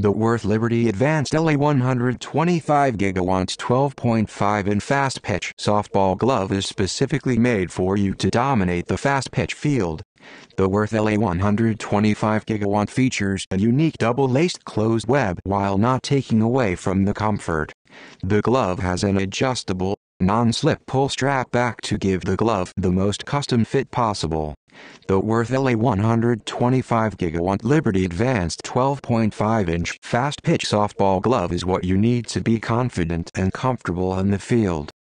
The Worth Liberty Advanced LA125GW 12.5-inch Fastpitch softball glove is specifically made for you to dominate the fast-pitch field. The Worth LA125GW features a unique double-laced closed web while not taking away from the comfort. The glove has an adjustable, non-slip pull strap back to give the glove the most custom fit possible. The Worth LA125GW Liberty Advanced 12.5-inch Fast Pitch softball glove is what you need to be confident and comfortable in the field.